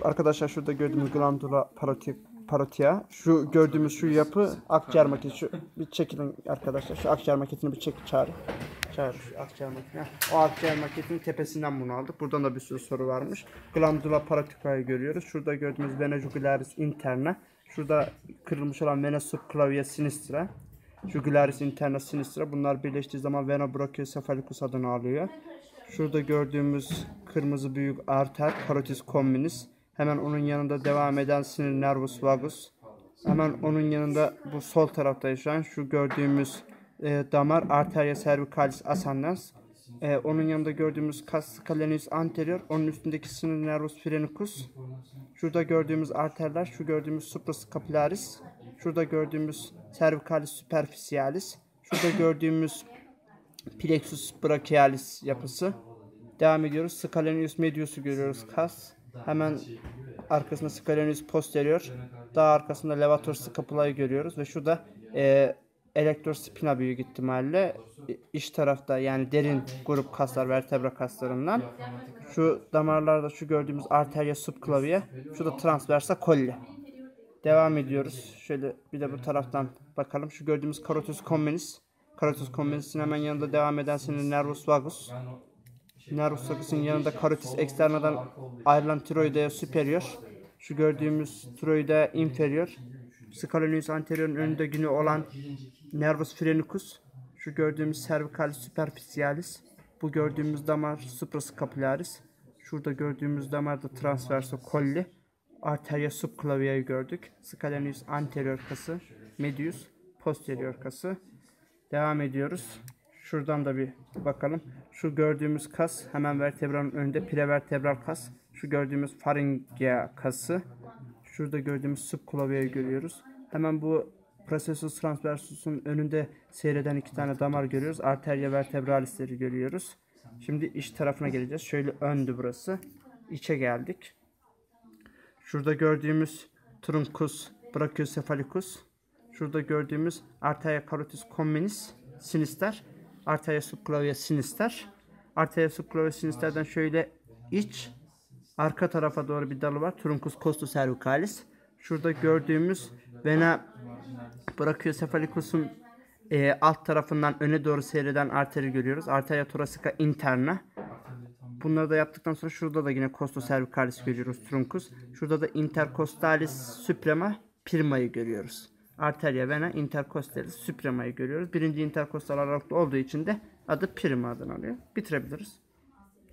Arkadaşlar şurada gördüğümüz glandula parotia. Şu gördüğümüz şu yapı akciğer maketi. Şu bir çekilin arkadaşlar. Şu akciğer maketini bir çek çağır. Çağır şu akciğer maketini. O akciğer maketinin tepesinden bunu aldık. Buradan da bir sürü soru varmış. Glandula parotica'yı görüyoruz. Şurada gördüğümüz vena jugularis interna. Şurada kırılmış olan vena subclavia sinistra. Jugularis interna sinistra. Bunlar birleştiği zaman vena brachiocephalicus adını alıyor. Şurada gördüğümüz kırmızı büyük arter carotis communis. Hemen onun yanında devam eden sinir nervus vagus. Hemen onun yanında bu sol tarafta şu an şu gördüğümüz damar arteria cervicalis ascendens. Onun yanında gördüğümüz cas scalenus anterior. Onun üstündeki sinir nervus phrenicus. Şurada gördüğümüz arterler, şu gördüğümüz suprascapularis. Şurada gördüğümüz cervicalis superficialis. Şurada gördüğümüz plexus brachialis yapısı. Devam ediyoruz. Scalenus medius'u görüyoruz. Kas. Hemen arkasında scalenus posterior. Daha arkasında levator scapula'yı görüyoruz ve şurada elektrospina büyük ihtimalle iç tarafta, yani derin grup kaslar, vertebra kaslarından. Şu damarlarda şu gördüğümüz arteria subclavia. Şurada transversa colli. Devam ediyoruz. Şöyle bir de bu taraftan bakalım. Şu gördüğümüz carotis communis. Carotis communis'in hemen yanında devam eden sinir nervus vagus. Nervus vagus'un yanında carotis externa'dan ayrılan tiroidea superior. Şu gördüğümüz tiroidea inferior. Scalenus anterior'un önünde günü olan nervus phrenicus. Şu gördüğümüz cervicalis superficialis. Bu gördüğümüz damar suprascapularis. Şurada gördüğümüz damarda transverso colli. Arteria subclavia'yı gördük. Scalenus anterior kası, medius posterior kası. Devam ediyoruz. Şuradan da bir bakalım. Şu gördüğümüz kas hemen vertebranın önünde prevertebral kas. Şu gördüğümüz faringea kası. Şurada gördüğümüz subclavia'yı görüyoruz. Hemen bu processus transversus'un önünde seyreden iki tane damar görüyoruz. Arteria vertebralisleri görüyoruz. Şimdi iç tarafına geleceğiz. Şöyle öndü burası. İçe geldik. Şurada gördüğümüz truncus brachiocephalicus. Şurada gördüğümüz arteria carotis communis sinister. Arteria subclavia sinister. Arteria subclavia sinisterden şöyle iç arka tarafa doğru bir dalı var. Truncus costocervicalis. Şurada gördüğümüz vena brachiocephalicus'un alt tarafından öne doğru seyreden arteri görüyoruz. Arteria thoracica interna. Bunları da yaptıktan sonra şurada da yine costocervicalis görüyoruz, truncus. Şurada da intercostalis suprema prima'yı görüyoruz. Arteria vena intercostalis suprema'yı görüyoruz. Birinci interkostal aralıklı olduğu için de adı prima adını alıyor. Bitirebiliriz.